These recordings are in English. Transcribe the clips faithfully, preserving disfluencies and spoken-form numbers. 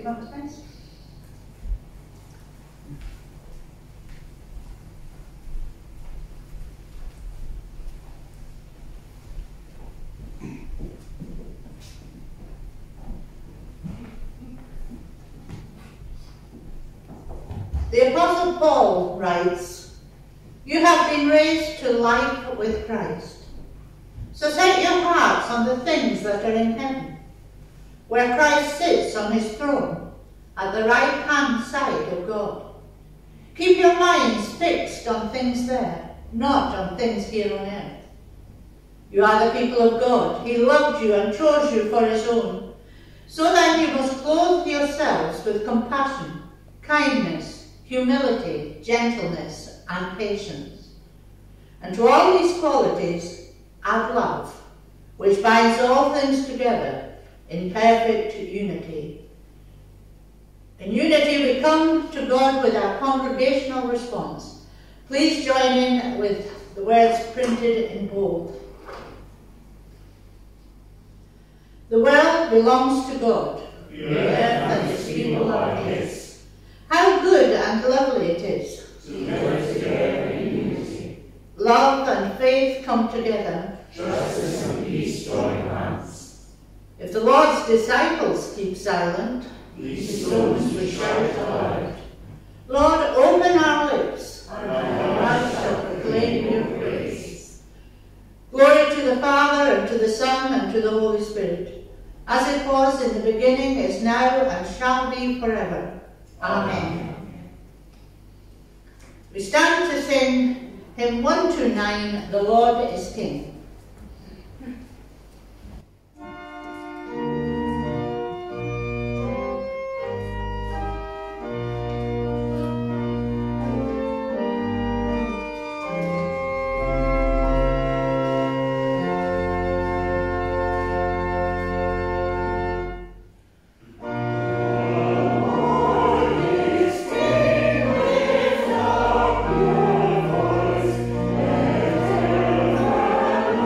come up, thanks. The Apostle Paul writes, "You have been raised to life with Christ. So set your hearts on the things that are in heaven, where Christ sits on his throne at the right-hand side of God. Keep your minds fixed on things there, not on things here on earth. You are the people of God. He loved you and chose you for his own. So then you must clothe yourselves with compassion, kindness, humility, gentleness, and patience. And to all these qualities add love, which binds all things together in perfect unity." In unity we come to God with our congregational response. Please join in with the words printed in bold. The world belongs to God. The earth and its people are his. How good and lovely it is to live together in unity. Love and faith come together. Justice and peace join hands. If the Lord's disciples keep silent, these stones we shout aloud. Lord, open our lips, and our mouth shall proclaim your praise. Glory to the Father, and to the Son, and to the Holy Spirit, as it was in the beginning, is now, and shall be forever. Amen. We stand to sing hymn one two nine, "The Lord is King." Thank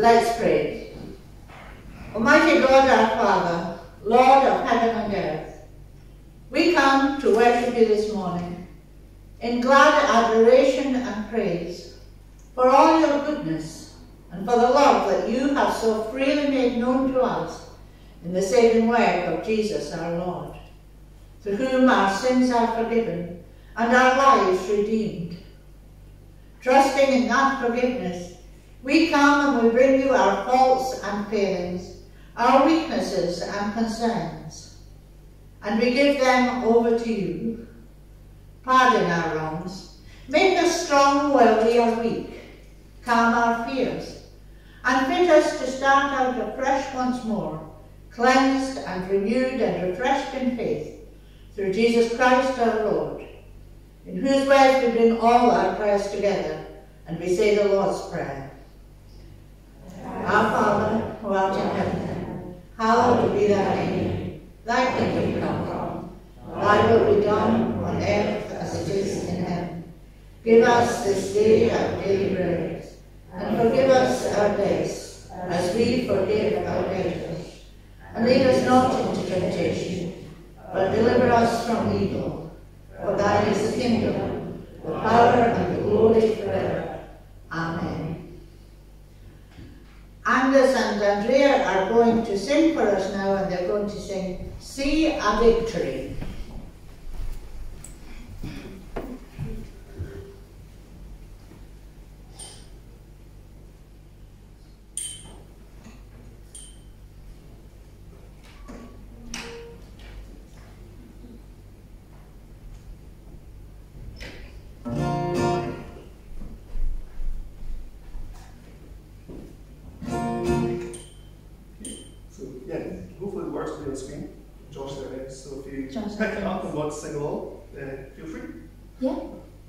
Let's pray. Almighty God, our Father, Lord of heaven and earth, we come to worship you this morning in glad adoration and praise for all your goodness and for the love that you have so freely made known to us in the saving work of Jesus our Lord, through whom our sins are forgiven and our lives redeemed. Trusting in that forgiveness, we come and we bring you our faults and failings, our weaknesses and concerns, and we give them over to you. Pardon our wrongs, make us strong where we are weak, calm our fears, and fit us to start out afresh once more, cleansed and renewed and refreshed in faith, through Jesus Christ our Lord, in whose words we bring all our prayers together, and we say the Lord's Prayer. Our Father, who art in heaven, hallowed be thy name. Thy kingdom come. Thy will be done on earth as it is in heaven. Give us this day our daily bread, and forgive us our debts, as we forgive our debtors. And lead us not into temptation, but deliver us from evil. For thine is the kingdom, the power, and the glory forever. Amen. Angus and Andrea are going to sing for us now, and they're going to sing See a Victory. Hopefully the words will be on the screen. Josh there is, so if you Josh, pick it up and want to sing along, uh, feel free. Yeah.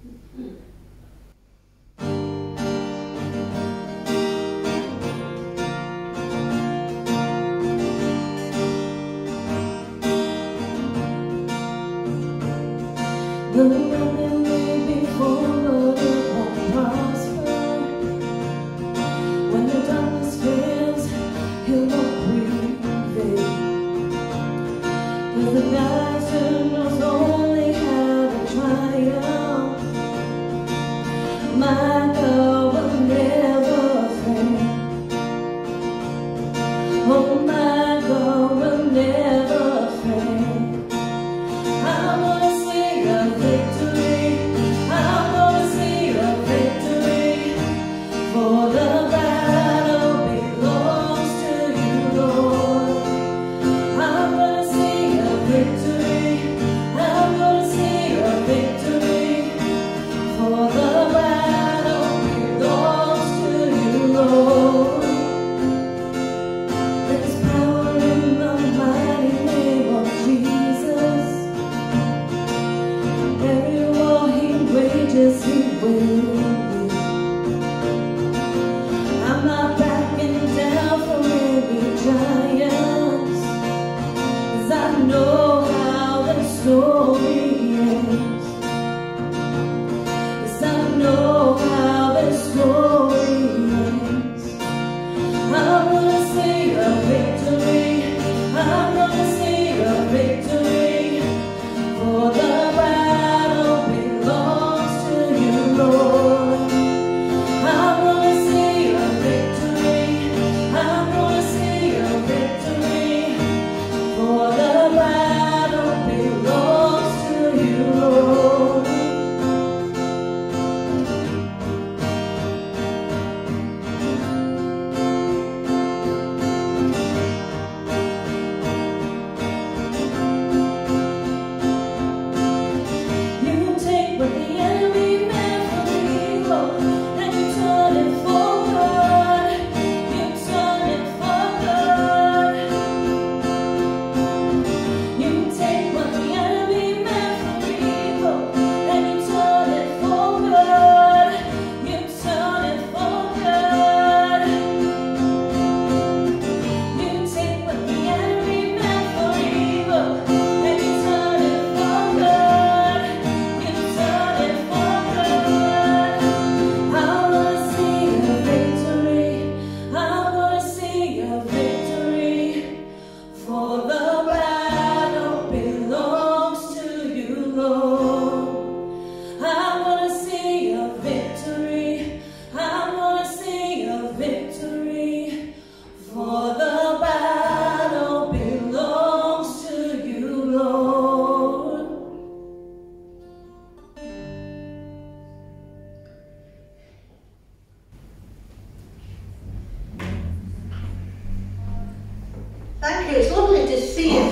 The moment may be forward, it won't prosper. When the darkness fails, He'll not prevail. Cause the master knows only how to triumph. My God will never fail. Oh, my God will never fail. I'm gonna sing a victory. I'm gonna sing a victory. For the battle belongs to you, Lord. I'm gonna sing a victory. I'm gonna sing a victory. For the battle belongs to you, Lord. There's power in the mighty name of Jesus. Every war He wages, He will win. I'm not backing down from any giants, 'cause I know how the story ends. 'Cause I know how the story ends. I'm gonna sing a victory. I'm gonna sing a victory. For the battle belongs to you, Lord.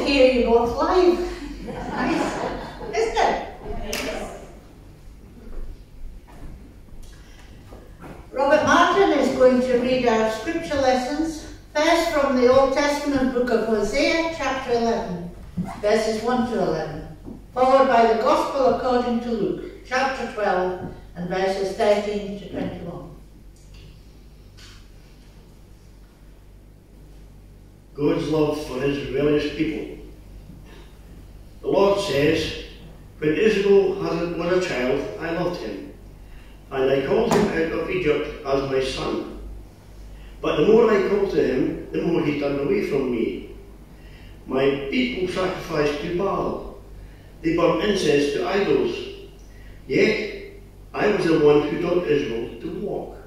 hear you both live. Nice, isn't it? Robert Martin is going to read our scripture lessons, first from the Old Testament book of Hosea, chapter eleven, verses one to eleven, followed by the Gospel according to Luke, chapter twelve, and verses thirteen to twenty-one. God's love for his rebellious people. The Lord says, when Israel was a child, I loved him, and I called him out of Egypt as my son. But the more I called to him, the more he turned away from me. My people sacrificed to Baal. They burned incense to idols. Yet I was the one who taught Israel to walk.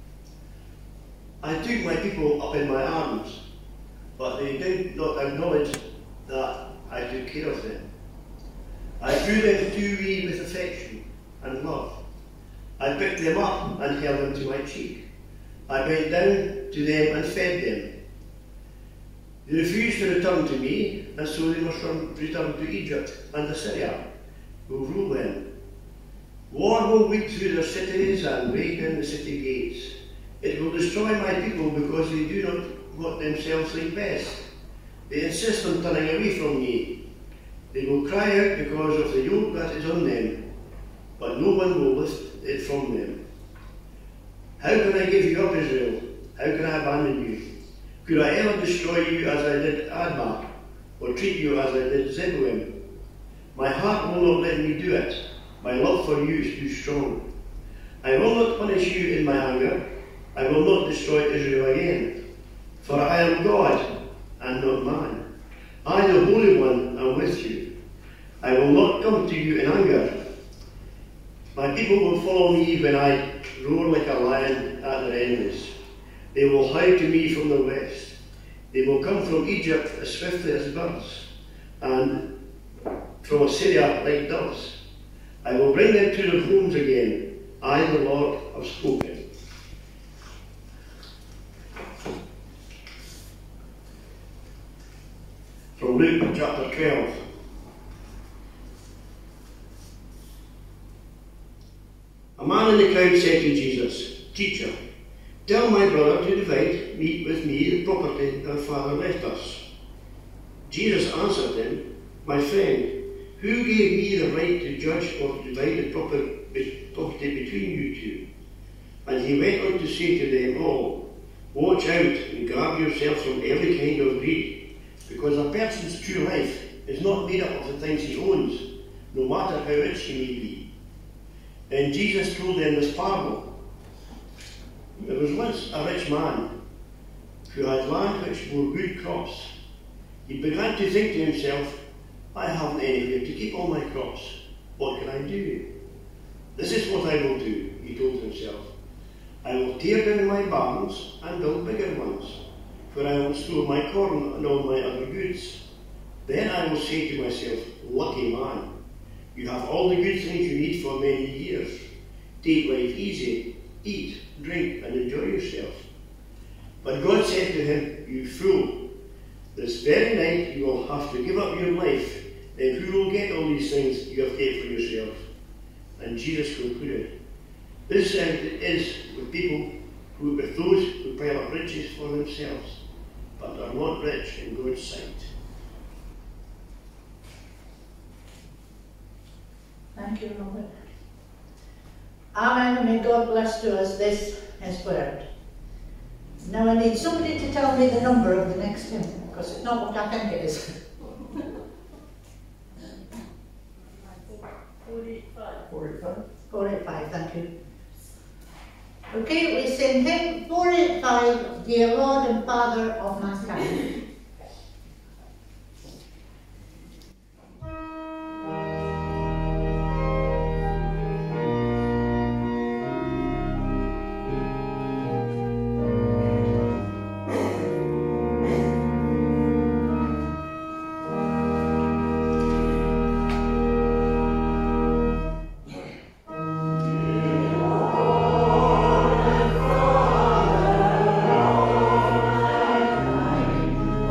I took my people up in my arms, but they did not acknowledge that I took care of them. I drew them to me with affection and love. I picked them up and held them to my cheek. I bent down to them and fed them. They refused to return to me, and so they must return to Egypt and Assyria, who rule them. War will weep through their cities and break down the city gates. It will destroy my people because they do not what themselves think best. They insist on turning away from me. They will cry out because of the yoke that is on them, but no one will lift it from them. How can I give you up, Israel? How can I abandon you? Could I ever destroy you as I did Admah, or treat you as I did Zeboim? My heart will not let me do it. My love for you is too strong. I will not punish you in my anger. I will not destroy Israel again. For I am God, and not man. I, the Holy One, am with you. I will not come to you in anger. My people will follow me when I roar like a lion at their enemies. They will hide to me from the west. They will come from Egypt as swiftly as birds, and from Assyria like doves. I will bring them to their homes again. I, the Lord, have spoken. From Luke chapter twelve. A man in the crowd said to Jesus, Teacher, tell my brother to divide me with me the property our father left us. Jesus answered him, My friend, who gave me the right to judge or to divide the property between you two? And he went on to say to them all, Watch out and guard yourself from every kind of greed, because a person's true life is not made up of the things he owns, no matter how rich he may be. Then Jesus told them this parable. There was once a rich man who had land which bore good crops. He began to think to himself, I haven't anywhere to keep all my crops. What can I do? This is what I will do, he told himself. I will tear down my barns and build bigger ones, where I will store my corn and all my other goods. Then I will say to myself, lucky man, you have all the good things you need for many years. Take life easy, eat, drink, and enjoy yourself. But God said to him, You fool, this very night you will have to give up your life. Then who will get all these things you have kept for yourself? And Jesus concluded, This is with people who, with those who pile up riches for themselves, but are not rich in God's sight. Thank you, Robert. Amen, and may God bless to us this, His word. Now I need somebody to tell me the number of the next hymn, because it's not what I think it is. four eighty-five. four eighty-five. four eighty-five, thank you. Okay, we sing hymn four eighty-five, Dear Lord and Father of Mankind. Thank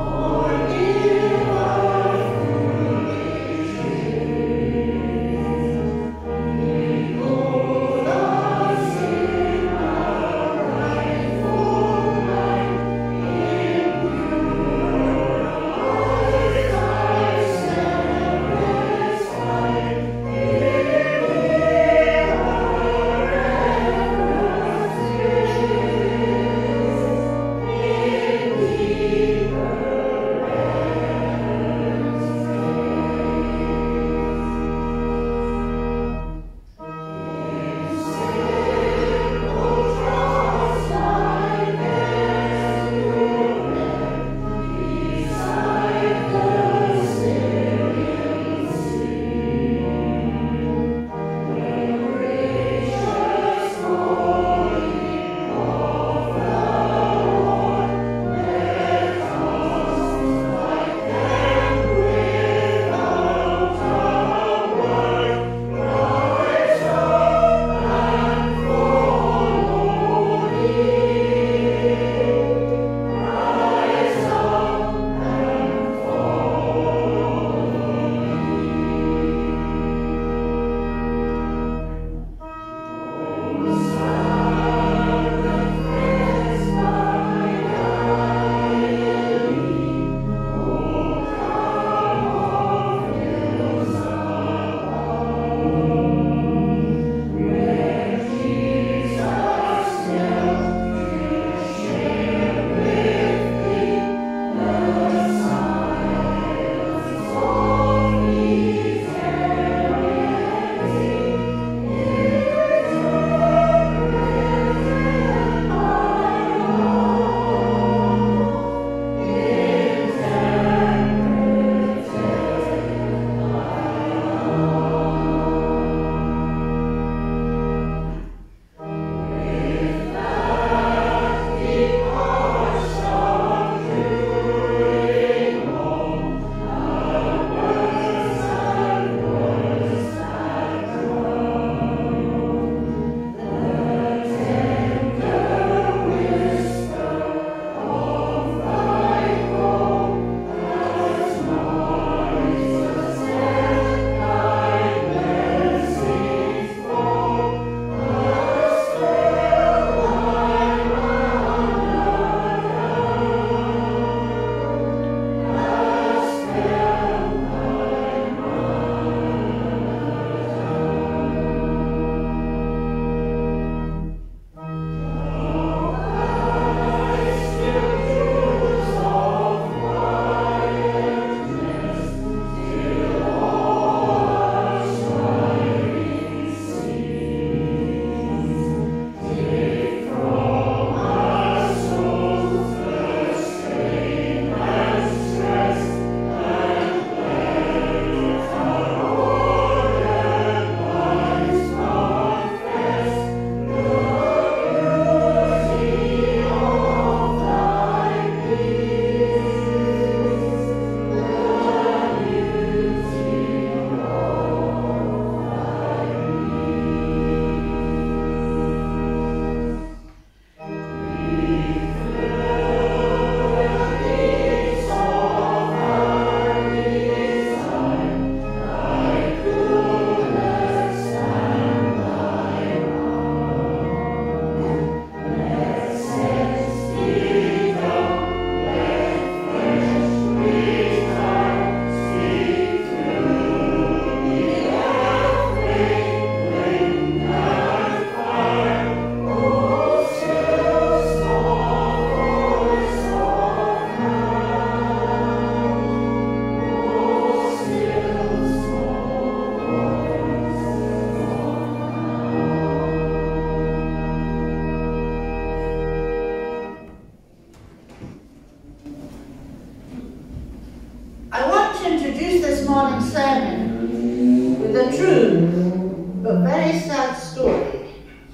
sad story,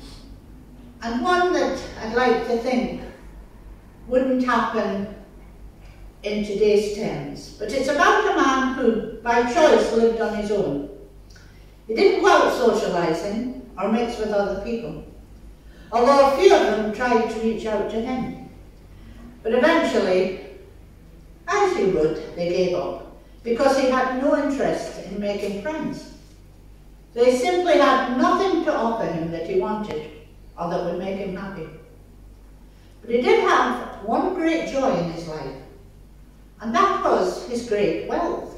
and one that I'd like to think wouldn't happen in today's terms. But it's about a man who, by choice, lived on his own. He didn't go out socialising or mix with other people, although a few of them tried to reach out to him. But eventually, as you would, they gave up, because he had no interest in making friends. They simply had nothing to offer him that he wanted or that would make him happy. But he did have one great joy in his life, and that was his great wealth.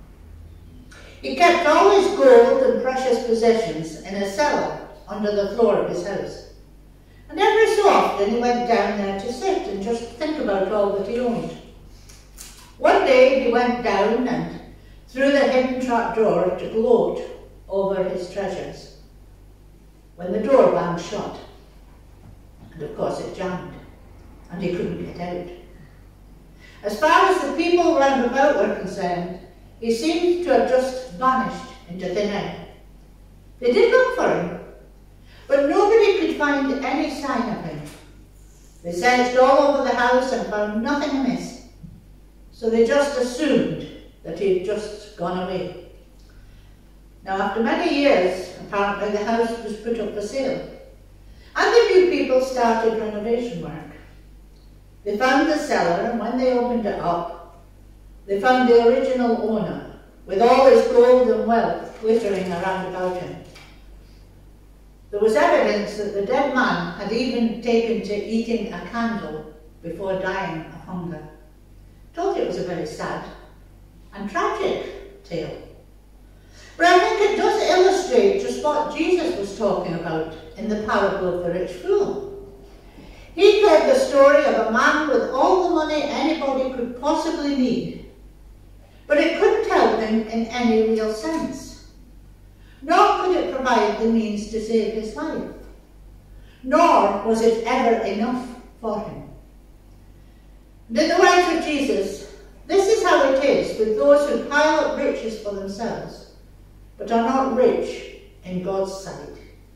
He kept all his gold and precious possessions in a cellar under the floor of his house. And every so often he went down there to sit and just think about all that he owned. One day he went down and through the hidden trap door to gloat over his treasures, when the door banged shut, and of course it jammed, and he couldn't get out. As far as the people round about were concerned, he seemed to have just vanished into thin air. They did look for him, but nobody could find any sign of him. They searched all over the house and found nothing amiss, so they just assumed that he'd just gone away. Now, after many years, apparently the house was put up for sale, and the new people started renovation work. They found the cellar, and when they opened it up, they found the original owner, with all his gold and wealth glittering around about him. There was evidence that the dead man had even taken to eating a candle before dying of hunger. I thought it was a very sad and tragic tale. But I think it does illustrate just what Jesus was talking about in the parable of the rich fool. He told the story of a man with all the money anybody could possibly need, but it couldn't help him in any real sense. Nor could it provide the means to save his life. Nor was it ever enough for him. And in the words of Jesus, this is how it is with those who pile up riches for themselves, but are not rich in God's sight.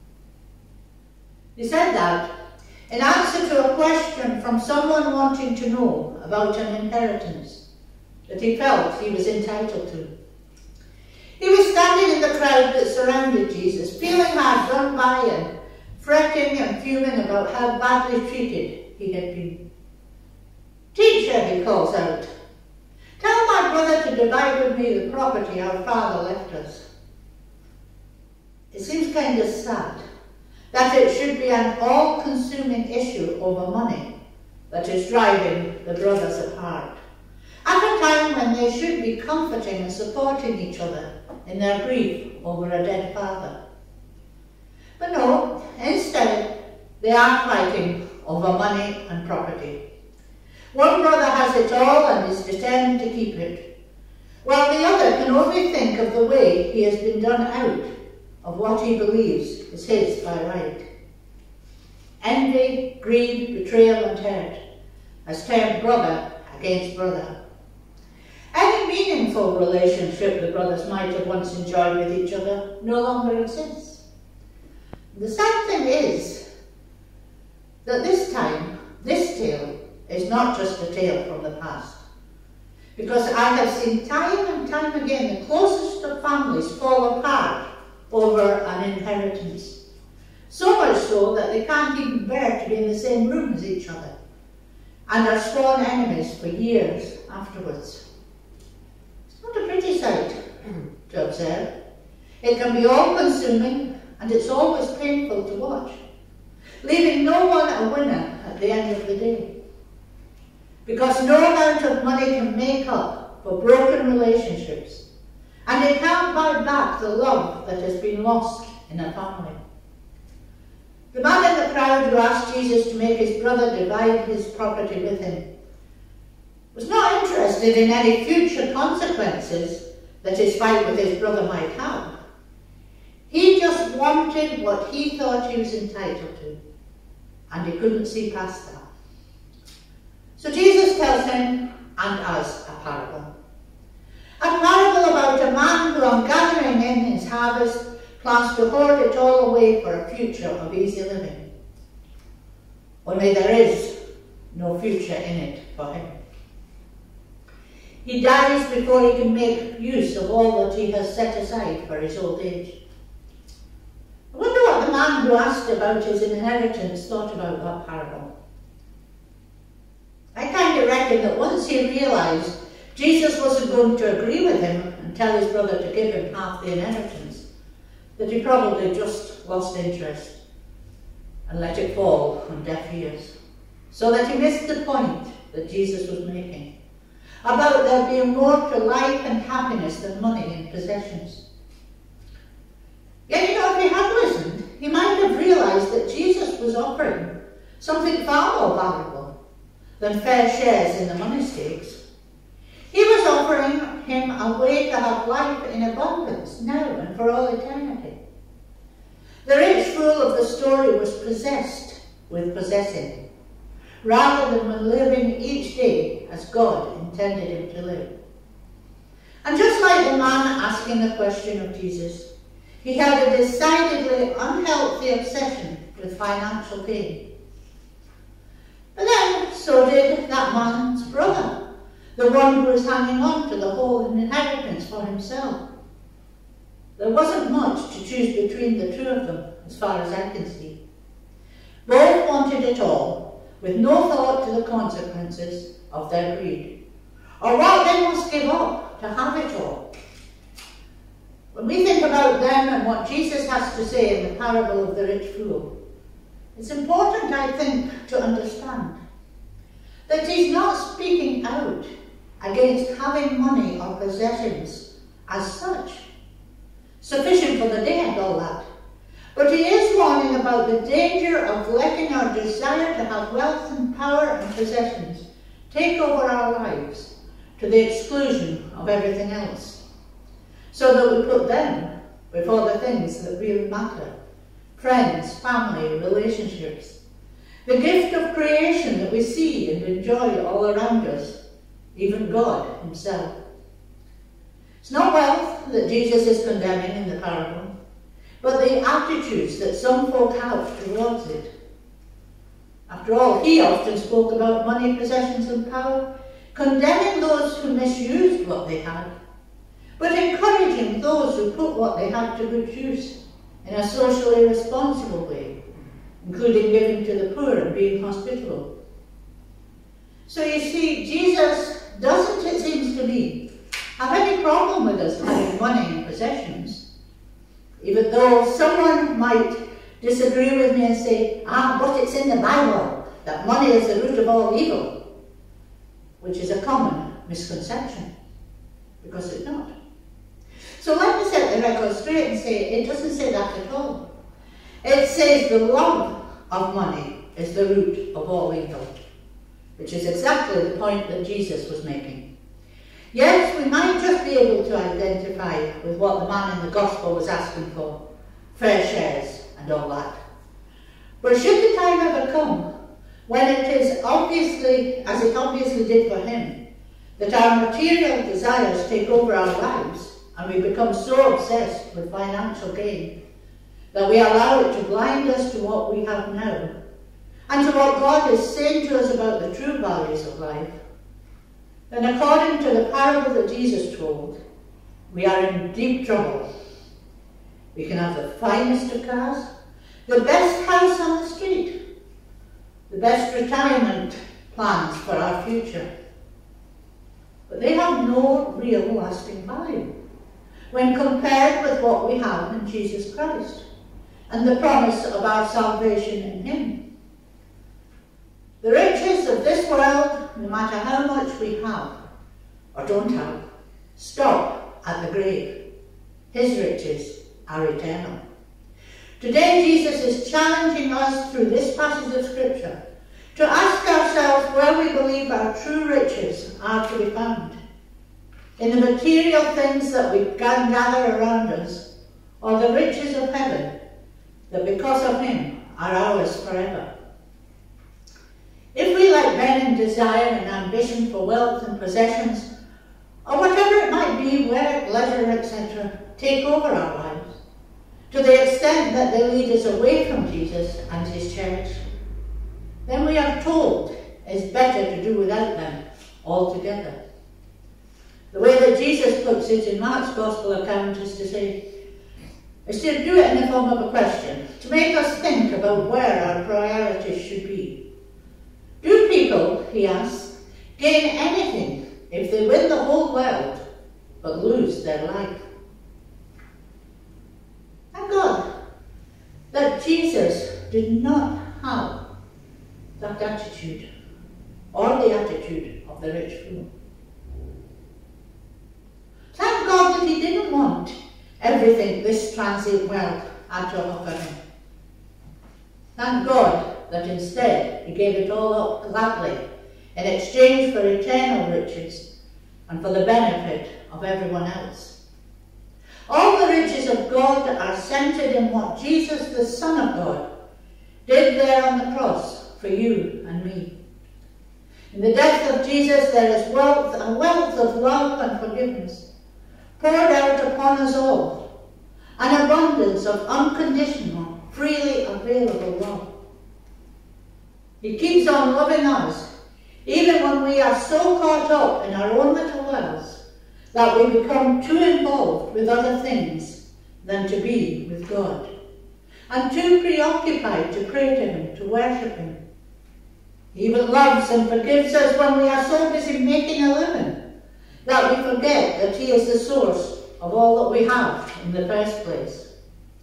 He said that in answer to a question from someone wanting to know about an inheritance that he felt he was entitled to. He was standing in the crowd that surrounded Jesus, feeling hard done by and fretting and fuming about how badly treated he had been. "Teacher," he calls out, "tell my brother to divide with me the property our father left us." It seems kind of sad that it should be an all-consuming issue over money that is driving the brothers apart, at a time when they should be comforting and supporting each other in their grief over a dead father. But no, instead, they are fighting over money and property. One brother has it all and is determined to keep it, while the other can only think of the way he has been done out of what he believes is his by right. Envy, greed, betrayal and hurt has turned brother against brother. Any meaningful relationship the brothers might have once enjoyed with each other no longer exists. The sad thing is that this time, this tale is not just a tale from the past. Because I have seen time and time again the closest of families fall apart over an inheritance. So much so that they can't even bear to be in the same room as each other, and are sworn enemies for years afterwards. It's not a pretty sight to observe. It can be all-consuming, and it's always painful to watch, leaving no one a winner at the end of the day. Because no amount of money can make up for broken relationships, and it can't buy back the love that has been lost in a family. The man in the crowd who asked Jesus to make his brother divide his property with him was not interested in any future consequences that his fight with his brother might have. He just wanted what he thought he was entitled to, and he couldn't see past that. So Jesus tells him and us a parable. A parable about a man who, on gathering in his harvest, plans to hoard it all away for a future of easy living. Only there is no future in it for him. He dies before he can make use of all that he has set aside for his old age. I wonder what the man who asked about his inheritance thought about that parable. I kind of reckon that once he realised Jesus wasn't going to agree with him and tell his brother to give him half the inheritance, that he probably just lost interest and let it fall on deaf ears, so that he missed the point that Jesus was making about there being more to life and happiness than money and possessions. Yet, you know, if he had listened, he might have realised that Jesus was offering something far more valuable than fair shares in the money stakes. He was offering him a way to have life in abundance now and for all eternity. The rich fool of the story was possessed with possessing, rather than when living each day as God intended him to live. And just like the man asking the question of Jesus, he had a decidedly unhealthy obsession with financial gain. But then, so did that man's brother, the one who was hanging on to the whole inheritance for himself. There wasn't much to choose between the two of them, as far as I can see. Both wanted it all, with no thought to the consequences of their greed, or what they must give up to have it all. When we think about them and what Jesus has to say in the parable of the rich fool, it's important, I think, to understand that he's not speaking out against having money or possessions as such, sufficient for the day and all that. But he is warning about the danger of letting our desire to have wealth and power and possessions take over our lives to the exclusion of everything else, so that we put them before the things that really matter: friends, family, relationships, the gift of creation that we see and enjoy all around us, even God himself. It's not wealth that Jesus is condemning in the parable, but the attitudes that some folk have towards it. After all, he often spoke about money, possessions and power, condemning those who misused what they had, but encouraging those who put what they had to good use in a socially responsible way, including giving to the poor and being hospitable. So you see, Jesus doesn't, it seems to me, have any problem with us having money and possessions, even though someone might disagree with me and say, ah, but it's in the Bible that money is the root of all evil, which is a common misconception, because it's not. So let me set the record straight and say it doesn't say that at all. It says the love of money is the root of all evil, which is exactly the point that Jesus was making. Yes, we might just be able to identify with what the man in the gospel was asking for, fair shares and all that. But should the time ever come when it is obviously, as it obviously did for him, that our material desires take over our lives and we become so obsessed with financial gain that we allow it to blind us to what we have now and to what God is saying to us about the true values of life, then according to the parable that Jesus told, we are in deep trouble. We can have the finest of cars, the best house on the street, the best retirement plans for our future, but they have no real lasting value when compared with what we have in Jesus Christ and the promise of our salvation in him. The riches of this world, no matter how much we have or don't have, stop at the grave. His riches are eternal. Today Jesus is challenging us through this passage of Scripture to ask ourselves where we believe our true riches are to be found. In the material things that we can gather around us, or the riches of heaven that because of him are ours forever. If we let men in desire and ambition for wealth and possessions, or whatever it might be, work, leisure, et cetera, take over our lives, to the extent that they lead us away from Jesus and his church, then we are told it's better to do without them altogether. The way that Jesus puts it in Mark's Gospel account is to say, is to do it in the form of a question, to make us think about where our priorities should be. Do people, he asks, gain anything if they win the whole world but lose their life? Thank God that Jesus did not have that attitude or the attitude of the rich fool. Thank God that he didn't want everything this transient world had to offer him. Thank God that instead he gave it all up gladly in exchange for eternal riches and for the benefit of everyone else. All the riches of God are centered in what Jesus, the Son of God, did there on the cross for you and me. In the death of Jesus there is wealth, a wealth of love and forgiveness poured out upon us all, an abundance of unconditional, freely available love. He keeps on loving us, even when we are so caught up in our own little worlds that we become too involved with other things than to be with God, and too preoccupied to pray to him, to worship him. He even loves and forgives us when we are so busy making a living that we forget that he is the source of all that we have in the first place.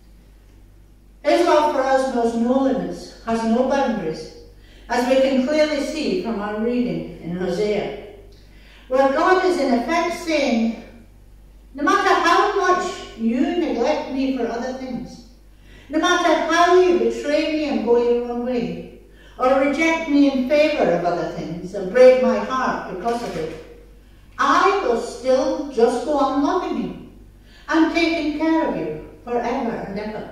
His love for us knows no limits, has no boundaries, as we can clearly see from our reading in Hosea, where God is in effect saying, no matter how much you neglect me for other things, no matter how you betray me and go your own way, or reject me in favour of other things and break my heart because of it, I will still just go on loving you and taking care of you forever and ever.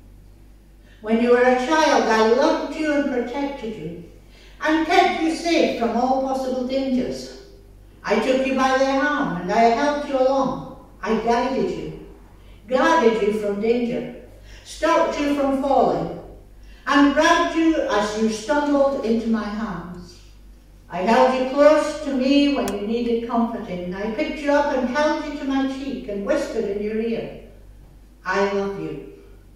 When you were a child, I loved you and protected you and kept you safe from all possible dangers. I took you by the arm and I helped you along. I guided you, guarded you from danger, stopped you from falling, and grabbed you as you stumbled into my arms. I held you close to me when you needed comforting. I picked you up and held you to my cheek and whispered in your ear, I love you.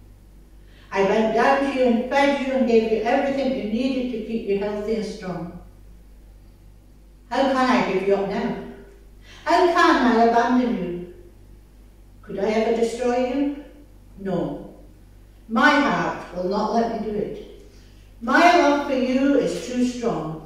I bent down to you and fed you and gave you everything you needed to keep you healthy and strong. How can I give you up now? How can I abandon you? Could I ever destroy you? No. My heart will not let me do it. My love for you is too strong.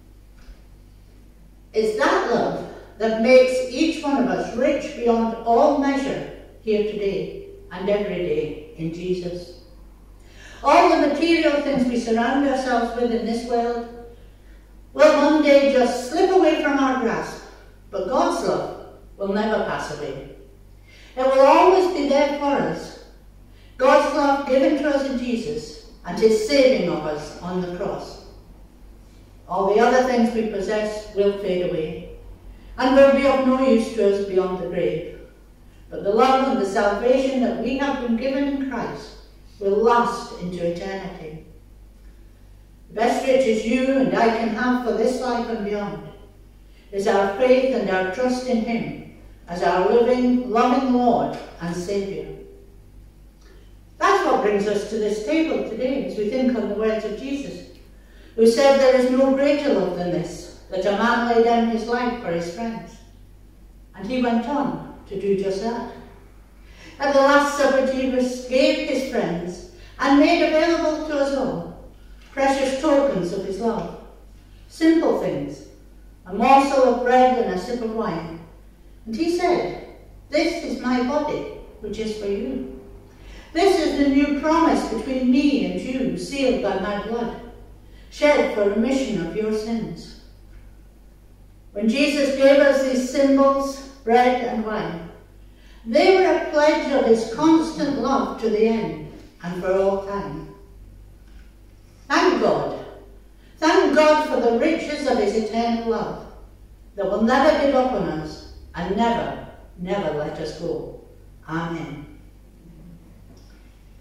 It's that love that makes each one of us rich beyond all measure here today and every day in Jesus. All the material things we surround ourselves with in this world will one day just slip away from our grasp, but God's love will never pass away. It will always be there for us. God's love given to us in Jesus and his saving of us on the cross. All the other things we possess will fade away and will be of no use to us beyond the grave. But the love and the salvation that we have been given in Christ will last into eternity. The best riches you and I can have for this life and beyond is our faith and our trust in him as our living, loving Lord and Saviour. That's what brings us to this table today as we think on the words of Jesus, who said there is no greater love than this, that a man lay down his life for his friends. And he went on to do just that. At the Last Supper, Jesus gave his friends and made available to us all precious tokens of his love, simple things, a morsel of bread and a sip of wine. And he said, this is my body, which is for you. This is the new promise between me and you, sealed by my blood, shed for remission of your sins. When Jesus gave us these symbols, bread and wine, they were a pledge of his constant love to the end and for all time. Thank God. Thank God for the riches of his eternal love that will never give up on us and never, never let us go. Amen.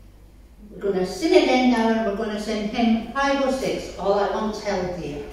We're going to sing again now, and we're going to sing hymn five oh six, All I Once Held Dear.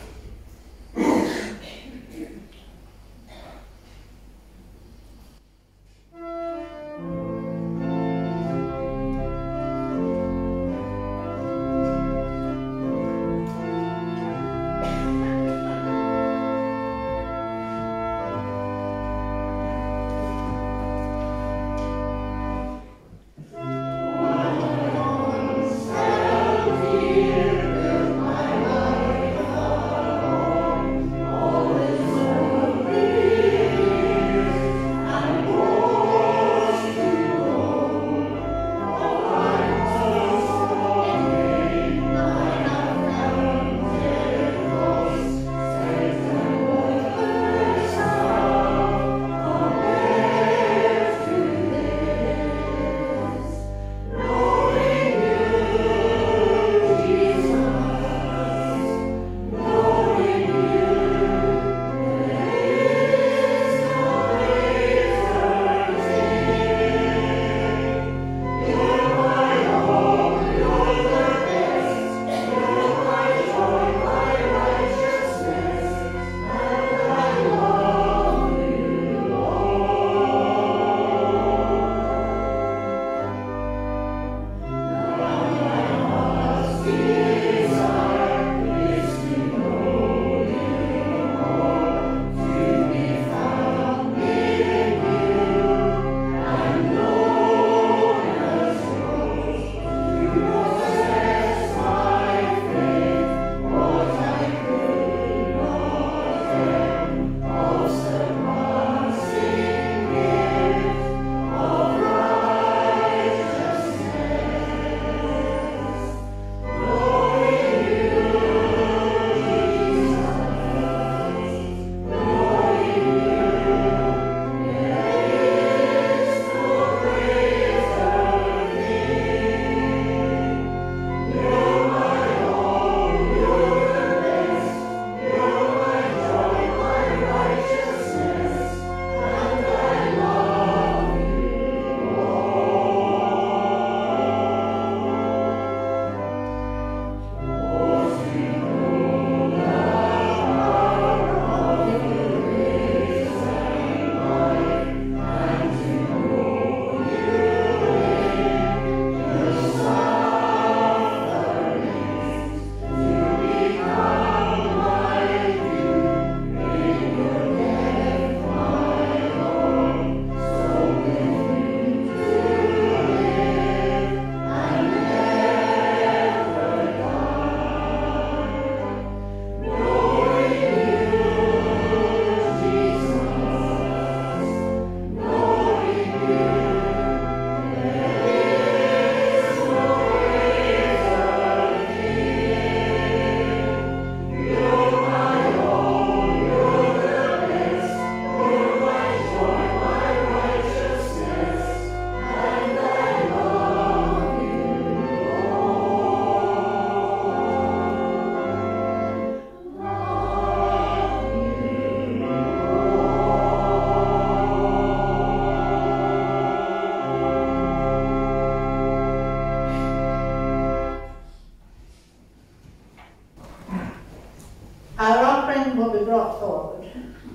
Our offering will be brought forward.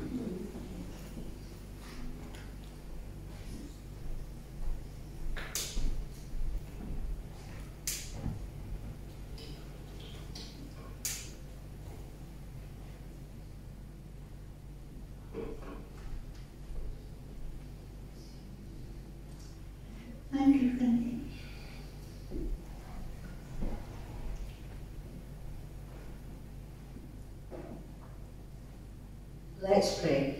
Thank you, Frankie. Let's pray.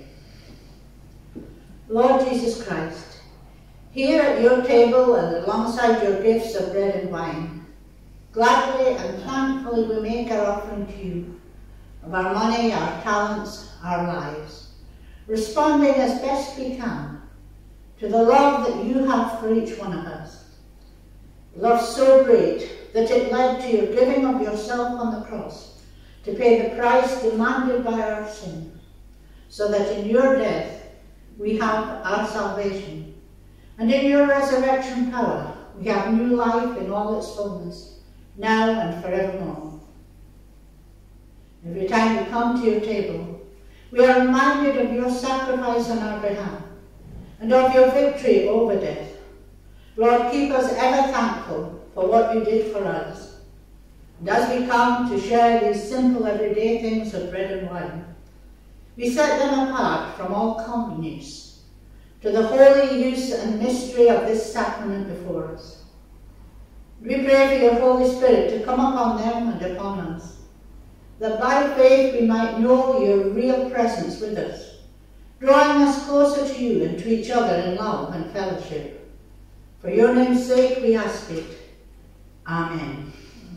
Lord Jesus Christ, here at your table and alongside your gifts of bread and wine, gladly and thankfully we make our offering to you, of our money, our talents, our lives, responding as best we can to the love that you have for each one of us. Love so great that it led to your giving of yourself on the cross to pay the price demanded by our sin, so that in your death we have our salvation, and in your resurrection power we have new life in all its fullness, now and forevermore. Every time we come to your table, we are reminded of your sacrifice on our behalf and of your victory over death. Lord, keep us ever thankful for what you did for us. And as we come to share these simple everyday things of bread and wine, we set them apart from all companies to the holy use and mystery of this sacrament before us. We pray for your Holy Spirit to come upon them and upon us, that by faith we might know your real presence with us, drawing us closer to you and to each other in love and fellowship. For your name's sake we ask it. Amen.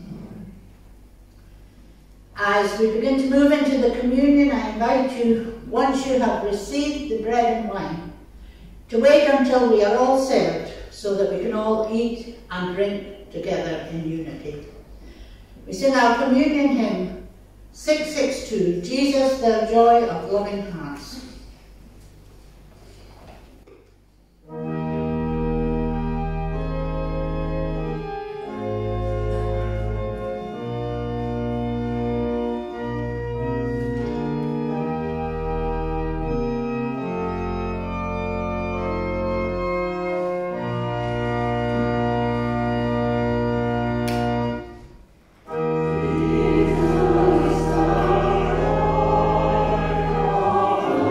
As we begin to move into the communion, I invite you, once you have received the bread and wine, to wait until we are all served so that we can all eat and drink together in unity. We sing our communion hymn, six six two, Jesus, the Joy of Loving Hearts. Oh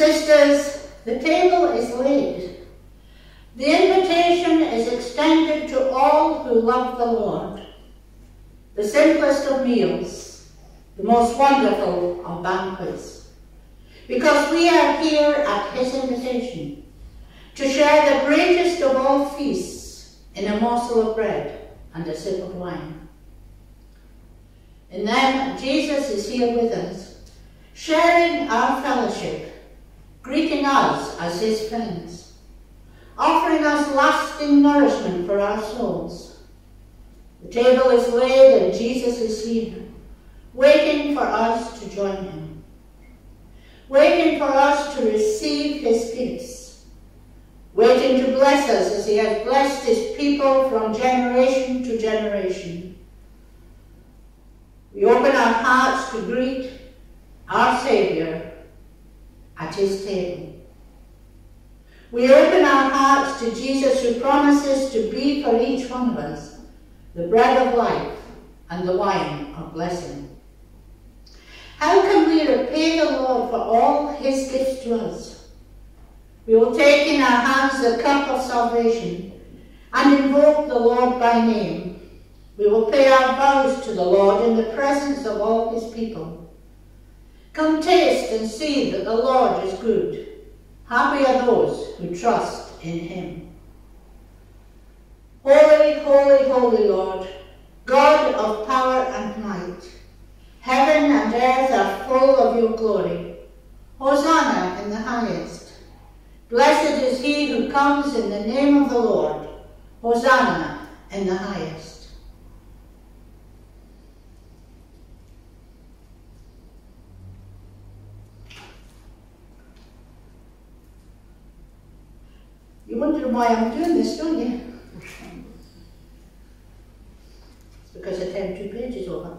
sisters, the table is laid. The invitation is extended to all who love the Lord. The simplest of meals, the most wonderful of banquets. Because we are here at his invitation to share the greatest of all feasts in a morsel of bread and a sip of wine. In them, Jesus is here with us, sharing our fellowship, greeting us as his friends, offering us lasting nourishment for our souls. The table is laid and Jesus is here, waiting for us to join him, waiting for us to receive his gifts, waiting to bless us as he has blessed his people from generation to generation. We open our hearts to greet our Saviour at his table. We open our hearts to Jesus, who promises to be for each one of us the bread of life and the wine of blessing. How can we repay the Lord for all his gifts to us? We will take in our hands the cup of salvation and invoke the Lord by name. We will pay our vows to the Lord in the presence of all his people. Come taste and see that the Lord is good. Happy are those who trust in him. Holy, holy, holy Lord, God of power and might, heaven and earth are full of your glory. Hosanna in the highest. Blessed is he who comes in the name of the Lord. Hosanna in the highest. You're wondering why I'm doing this, don't you? It's because I turned two pages over.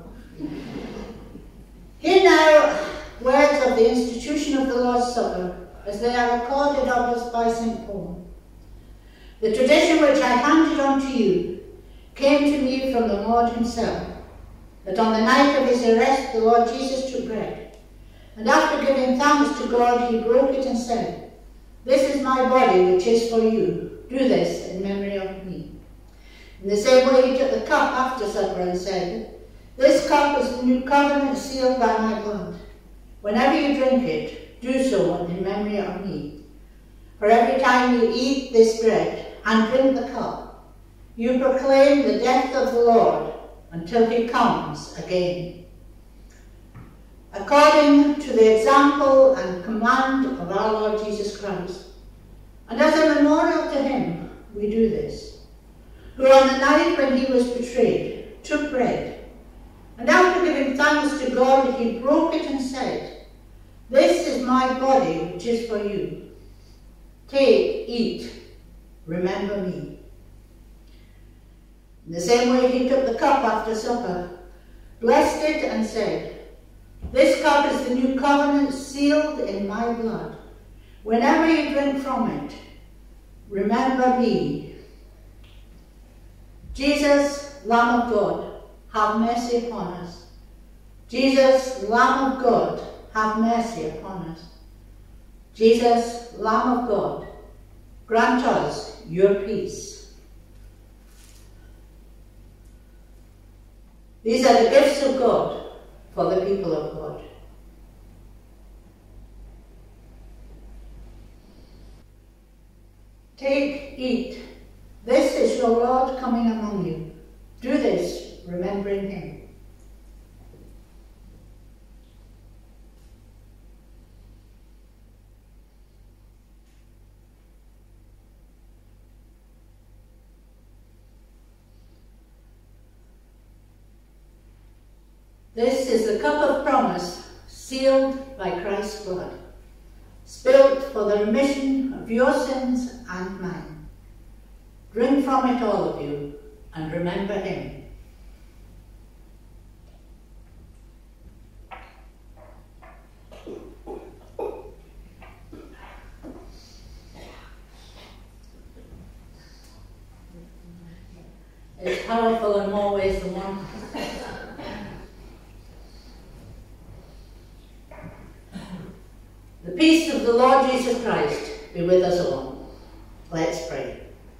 Here now, words of the institution of the Lord's Supper, as they are recorded of us by Saint Paul. The tradition which I handed on to you came to me from the Lord himself, that on the night of his arrest the Lord Jesus took bread, and after giving thanks to God he broke it and said, "This is my body which is for you. Do this in memory of me." In the same way he took the cup after supper and said, "This cup is the new covenant sealed by my blood. Whenever you drink it, do so in memory of me. For every time you eat this bread and drink the cup, you proclaim the death of the Lord until he comes again." According to the example and command of our Lord Jesus Christ, and as a memorial to him, we do this, who on the night when he was betrayed, took bread, and after giving thanks to God, he broke it and said, "This is my body which is for you. Take, eat, remember me." In the same way he took the cup after supper, blessed it and said, "This cup is the new covenant sealed in my blood. Whenever you drink from it, remember me." Jesus, Lamb of God, have mercy upon us. Jesus, Lamb of God, have mercy upon us. Jesus, Lamb of God, grant us your peace. These are the gifts of God for the people of God. Take, eat. This is your Lord coming among you. Do this, remembering him. This is the cup of promise, sealed by Christ's blood, spilt for the remission of your sins and mine. Drink from it, all of you, and remember him. It's powerful in more ways than one. The peace of the Lord be with us all. Let's pray.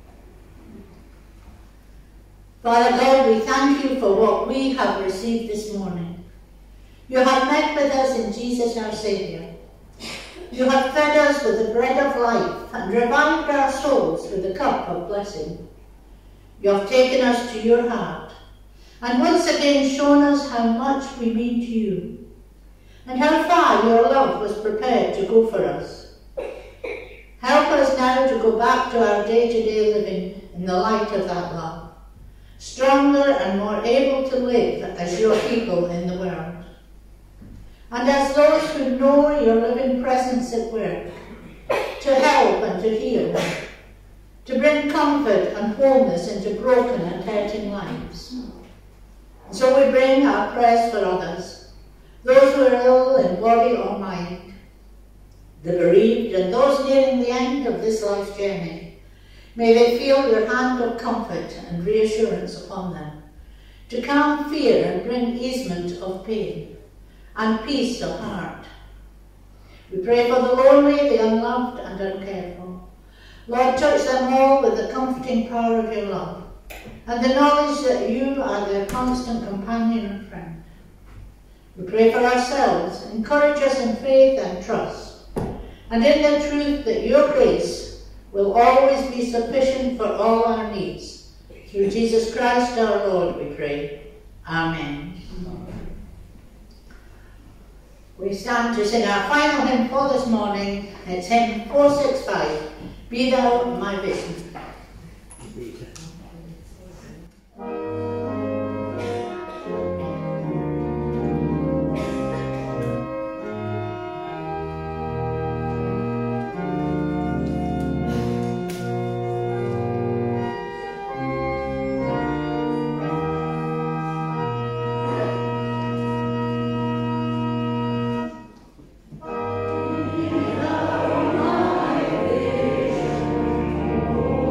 Father God, we thank you for what we have received this morning. You have met with us in Jesus our Saviour. You have fed us with the bread of life and revived our souls with the cup of blessing. You have taken us to your heart and once again shown us how much we mean to you and how far your love was prepared to go for us. Help us now to go back to our day-to-day living in the light of that love, stronger and more able to live as your people in the world. And as those who know your living presence at work, to help and to heal, to bring comfort and wholeness into broken and hurting lives. And so we bring our prayers for others, those who are ill in body or mind, the bereaved and those nearing the end of this life journey. May they feel your hand of comfort and reassurance upon them, to calm fear and bring easement of pain and peace of heart. We pray for the lonely, the unloved and uncared for. Lord, touch them all with the comforting power of your love and the knowledge that you are their constant companion and friend. We pray for ourselves, encourage us in faith and trust, and in the truth that your grace will always be sufficient for all our needs. Through Jesus Christ our Lord we pray. Amen. We stand to sing our final hymn for this morning. It's hymn four sixty-five, Be Thou My Vision. Oh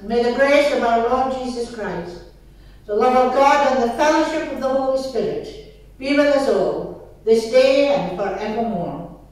And may the grace of our Lord Jesus Christ, the love of God, and the fellowship of the Holy Spirit be with us all, this day and forevermore.